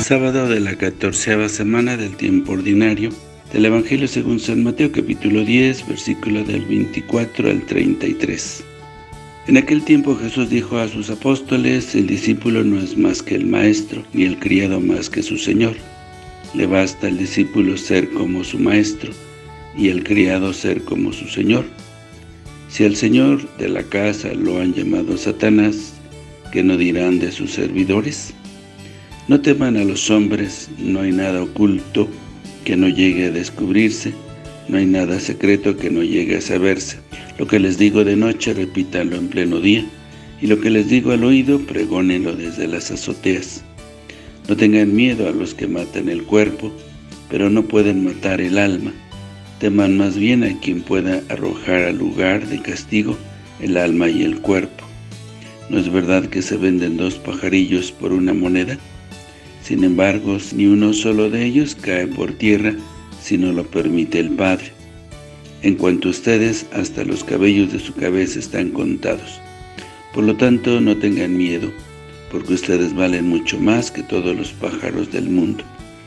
Sábado de la 14ª semana del tiempo ordinario del Evangelio según San Mateo, capítulo 10, versículo del 24 al 33. En aquel tiempo Jesús dijo a sus apóstoles: el discípulo no es más que el maestro, ni el criado más que su señor. Le basta al discípulo ser como su maestro, y el criado ser como su señor. Si al señor de la casa lo han llamado Satanás, ¿qué no dirán de sus servidores? No teman a los hombres, no hay nada oculto que no llegue a descubrirse, no hay nada secreto que no llegue a saberse. Lo que les digo de noche, repítanlo en pleno día, y lo que les digo al oído, pregónenlo desde las azoteas. No tengan miedo a los que matan el cuerpo, pero no pueden matar el alma. Teman más bien a quien pueda arrojar al lugar de castigo el alma y el cuerpo. ¿No es verdad que se venden 2 pajarillos por una moneda? Sin embargo, ni uno solo de ellos cae por tierra si no lo permite el Padre. En cuanto a ustedes, hasta los cabellos de su cabeza están contados. Por lo tanto, no tengan miedo, porque ustedes valen mucho más que todos los pájaros del mundo.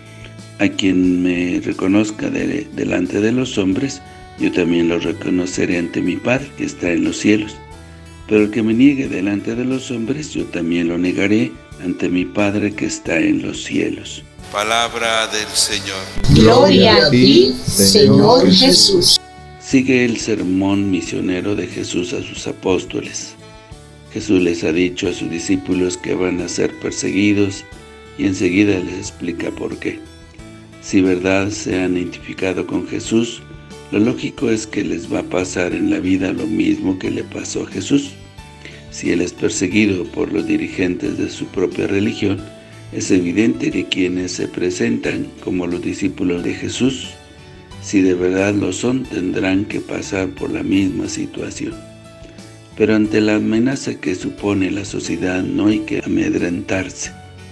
A quien me reconozca delante de los hombres, yo también lo reconoceré ante mi Padre que está en los cielos. Pero el que me niegue delante de los hombres, yo también lo negaré ante mi Padre que está en los cielos. Palabra del Señor. Gloria a ti, Señor Jesús. Sigue el sermón misionero de Jesús a sus apóstoles. Jesús les ha dicho a sus discípulos que van a ser perseguidos y enseguida les explica por qué. Si verdad se han identificado con Jesús, lo lógico es que les va a pasar en la vida lo mismo que le pasó a Jesús. Si Él es perseguido por los dirigentes de su propia religión, es evidente que quienes se presentan como los discípulos de Jesús, si de verdad lo son, tendrán que pasar por la misma situación. Pero ante la amenaza que supone la sociedad no hay que amedrentarse.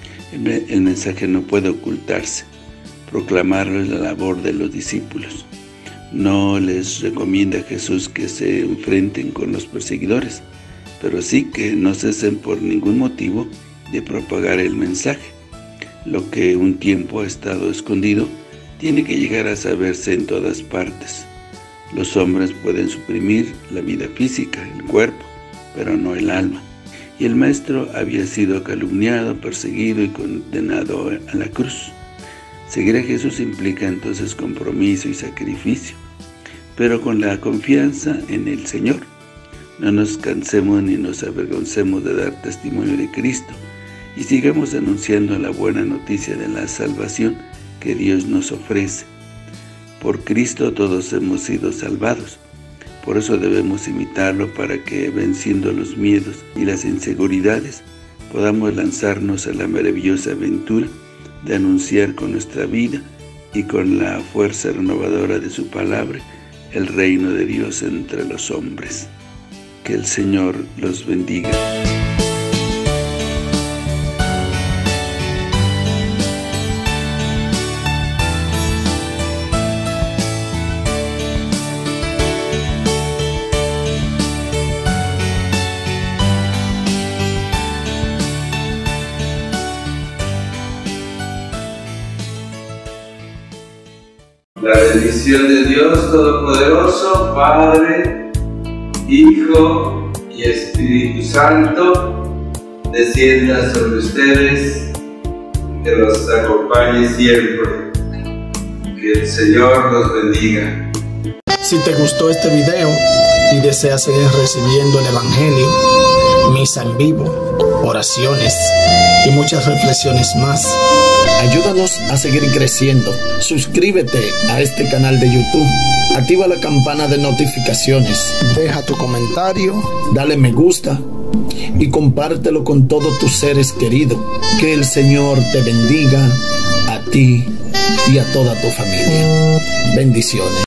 El mensaje no puede ocultarse. Proclamarlo es la labor de los discípulos. No les recomienda a Jesús que se enfrenten con los perseguidores, pero sí que no cesen por ningún motivo de propagar el mensaje. Lo que un tiempo ha estado escondido tiene que llegar a saberse en todas partes. Los hombres pueden suprimir la vida física, el cuerpo, pero no el alma. Y el Maestro había sido calumniado, perseguido y condenado a la cruz. Seguir a Jesús implica entonces compromiso y sacrificio, pero con la confianza en el Señor. No nos cansemos ni nos avergoncemos de dar testimonio de Cristo y sigamos anunciando la buena noticia de la salvación que Dios nos ofrece. Por Cristo todos hemos sido salvados. Por eso debemos imitarlo para que, venciendo los miedos y las inseguridades, podamos lanzarnos a la maravillosa aventura de anunciar con nuestra vida y con la fuerza renovadora de su palabra el reino de Dios entre los hombres. Que el Señor los bendiga. La bendición de Dios Todopoderoso, Padre, Hijo y Espíritu Santo, descienda sobre ustedes, que los acompañe siempre. Que el Señor los bendiga. Si te gustó este video y deseas seguir recibiendo el Evangelio, misa en vivo, oraciones y muchas reflexiones más, ayúdanos a seguir creciendo. Suscríbete a este canal de YouTube, activa la campana de notificaciones, deja tu comentario, dale me gusta y compártelo con todos tus seres queridos. Que el Señor te bendiga a ti y a toda tu familia. Bendiciones.